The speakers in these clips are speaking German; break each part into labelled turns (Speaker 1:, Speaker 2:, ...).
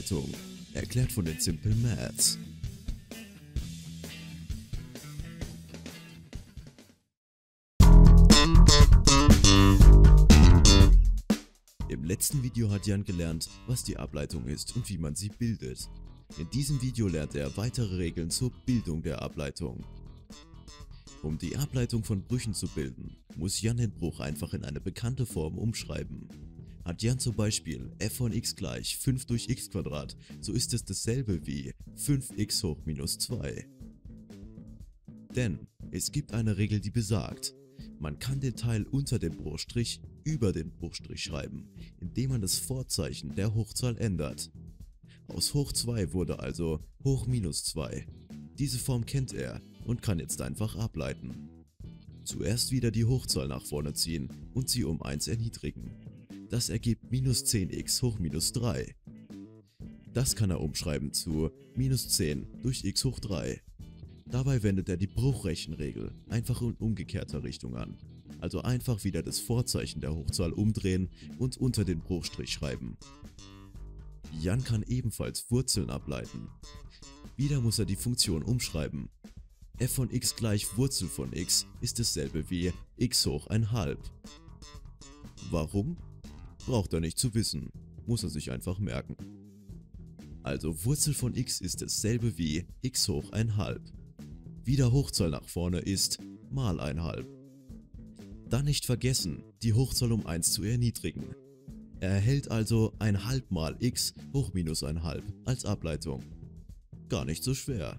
Speaker 1: Ableitung. Erklärt von den Simple Maths. Im letzten Video hat Jan gelernt, was die Ableitung ist und wie man sie bildet. In diesem Video lernt er weitere Regeln zur Bildung der Ableitung. Um die Ableitung von Brüchen zu bilden, muss Jan den Bruch einfach in eine bekannte Form umschreiben. Hat Jan zum Beispiel f von x gleich 5 durch x², so ist es dasselbe wie 5x hoch minus 2. Denn es gibt eine Regel, die besagt, man kann den Teil unter dem Bruchstrich über den Bruchstrich schreiben, indem man das Vorzeichen der Hochzahl ändert. Aus hoch 2 wurde also hoch minus 2. Diese Form kennt er und kann jetzt einfach ableiten. Zuerst wieder die Hochzahl nach vorne ziehen und sie um 1 erniedrigen. Das ergibt minus 10x hoch minus 3. Das kann er umschreiben zu minus 10 durch x hoch 3. Dabei wendet er die Bruchrechenregel einfach in umgekehrter Richtung an. Also einfach wieder das Vorzeichen der Hochzahl umdrehen und unter den Bruchstrich schreiben. Jan kann ebenfalls Wurzeln ableiten. Wieder muss er die Funktion umschreiben. f von x gleich Wurzel von x ist dasselbe wie x hoch 1/2. Warum? Braucht er nicht zu wissen, muss er sich einfach merken. Also Wurzel von x ist dasselbe wie x hoch 1/2. Wieder Hochzahl nach vorne ist mal 1/2. Dann nicht vergessen, die Hochzahl um 1 zu erniedrigen. Er erhält also 1/2 mal x hoch minus 1/2 als Ableitung. Gar nicht so schwer.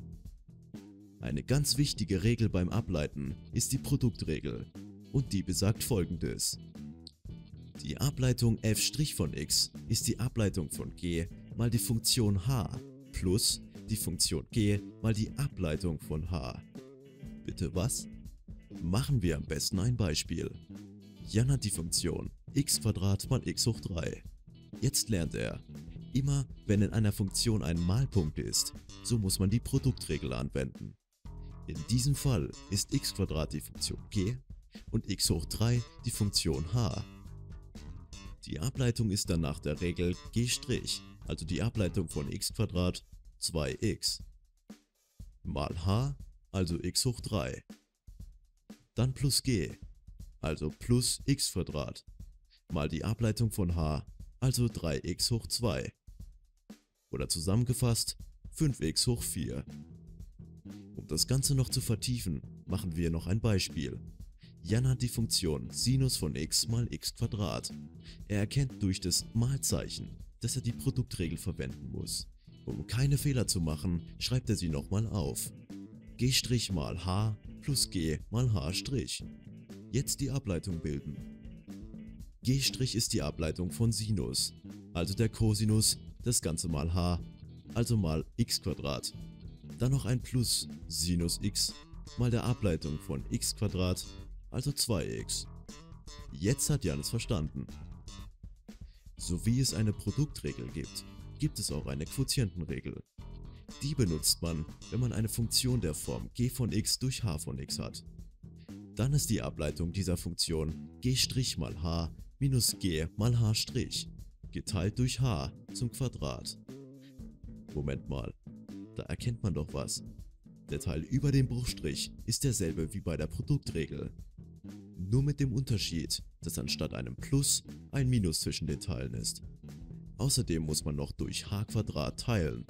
Speaker 1: Eine ganz wichtige Regel beim Ableiten ist die Produktregel und die besagt folgendes. Die Ableitung f' von x ist die Ableitung von g mal die Funktion h plus die Funktion g mal die Ableitung von h. Bitte was? Machen wir am besten ein Beispiel. Jan hat die Funktion x² mal x hoch 3. Jetzt lernt er, immer wenn in einer Funktion ein Malpunkt ist, so muss man die Produktregel anwenden. In diesem Fall ist x² die Funktion g und x hoch 3 die Funktion h. Die Ableitung ist dann nach der Regel g', also die Ableitung von x² 2x, mal h, also x hoch 3, dann plus g, also plus x², mal die Ableitung von h, also 3x hoch 2. Oder zusammengefasst 5x hoch 4. Um das Ganze noch zu vertiefen, machen wir noch ein Beispiel. Jan hat die Funktion Sinus von x mal x². Er erkennt durch das Malzeichen, dass er die Produktregel verwenden muss. Um keine Fehler zu machen, schreibt er sie nochmal auf. g' mal h plus g mal h'. Jetzt die Ableitung bilden. g' ist die Ableitung von Sinus, also der Cosinus, das Ganze mal h, also mal x². Dann noch ein Plus Sinus x mal der Ableitung von x², also 2x. Jetzt hat Jan es verstanden. So wie es eine Produktregel gibt, gibt es auch eine Quotientenregel. Die benutzt man, wenn man eine Funktion der Form g von x durch h von x hat. Dann ist die Ableitung dieser Funktion g' mal h minus g mal h' geteilt durch h zum Quadrat. Moment mal, da erkennt man doch was. Der Teil über dem Bruchstrich ist derselbe wie bei der Produktregel. Nur mit dem Unterschied, dass anstatt einem Plus ein Minus zwischen den Teilen ist. Außerdem muss man noch durch h² teilen.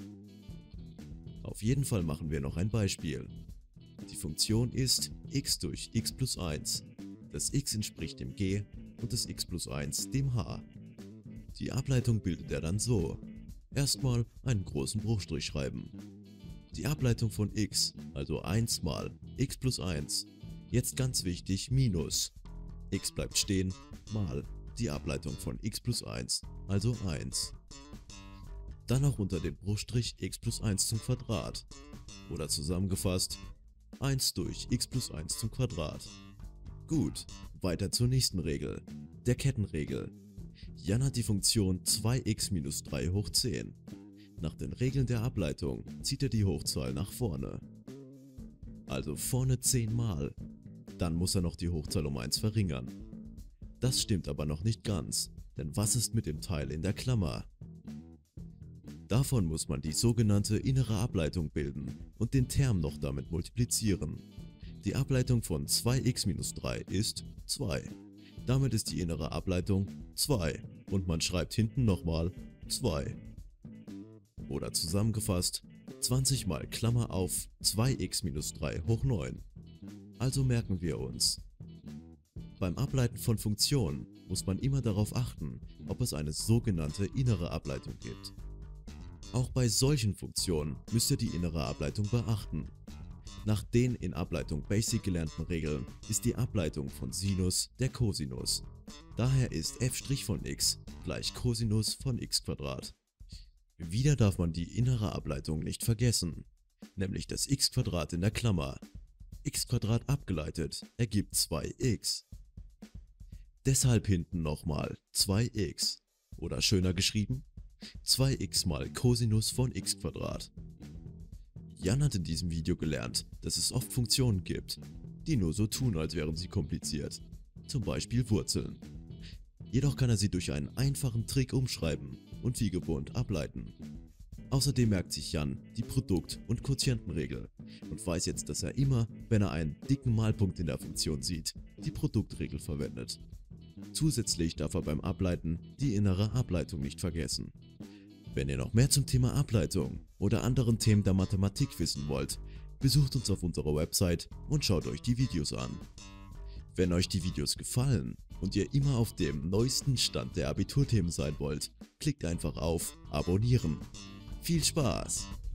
Speaker 1: Auf jeden Fall machen wir noch ein Beispiel. Die Funktion ist x durch x plus 1. Das x entspricht dem g und das x plus 1 dem h. Die Ableitung bildet er dann so. Erstmal einen großen Bruchstrich schreiben. Die Ableitung von x, also 1 mal x plus 1. Jetzt ganz wichtig, minus. X bleibt stehen, mal die Ableitung von x plus 1, also 1. Dann auch unter dem Bruchstrich x plus 1 zum Quadrat. Oder zusammengefasst, 1 durch x plus 1 zum Quadrat. Gut, weiter zur nächsten Regel, der Kettenregel. Jan hat die Funktion 2x minus 3 hoch 10. Nach den Regeln der Ableitung zieht er die Hochzahl nach vorne. Also vorne 10 mal. Dann muss er noch die Hochzahl um 1 verringern. Das stimmt aber noch nicht ganz, denn was ist mit dem Teil in der Klammer? Davon muss man die sogenannte innere Ableitung bilden und den Term noch damit multiplizieren. Die Ableitung von 2x minus 3 ist 2. Damit ist die innere Ableitung 2 und man schreibt hinten nochmal 2. Oder zusammengefasst 20 mal Klammer auf 2x minus 3 hoch 9. Also merken wir uns: Beim Ableiten von Funktionen muss man immer darauf achten, ob es eine sogenannte innere Ableitung gibt. Auch bei solchen Funktionen müsst ihr die innere Ableitung beachten. Nach den in Ableitung Basic gelernten Regeln ist die Ableitung von Sinus der Cosinus. Daher ist f' von x gleich Cosinus von x². Wieder darf man die innere Ableitung nicht vergessen, nämlich das x² in der Klammer. x² abgeleitet ergibt 2x. Deshalb hinten nochmal 2x oder schöner geschrieben 2x mal Cosinus von x². Jan hat in diesem Video gelernt, dass es oft Funktionen gibt, die nur so tun, als wären sie kompliziert, zum Beispiel Wurzeln. Jedoch kann er sie durch einen einfachen Trick umschreiben und wie gewohnt ableiten. Außerdem merkt sich Jan die Produkt- und Quotientenregel und weiß jetzt, dass er immer, wenn er einen dicken Malpunkt in der Funktion sieht, die Produktregel verwendet. Zusätzlich darf er beim Ableiten die innere Ableitung nicht vergessen. Wenn ihr noch mehr zum Thema Ableitung oder anderen Themen der Mathematik wissen wollt, besucht uns auf unserer Website und schaut euch die Videos an. Wenn euch die Videos gefallen und ihr immer auf dem neuesten Stand der Abiturthemen sein wollt, klickt einfach auf Abonnieren. Viel Spaß!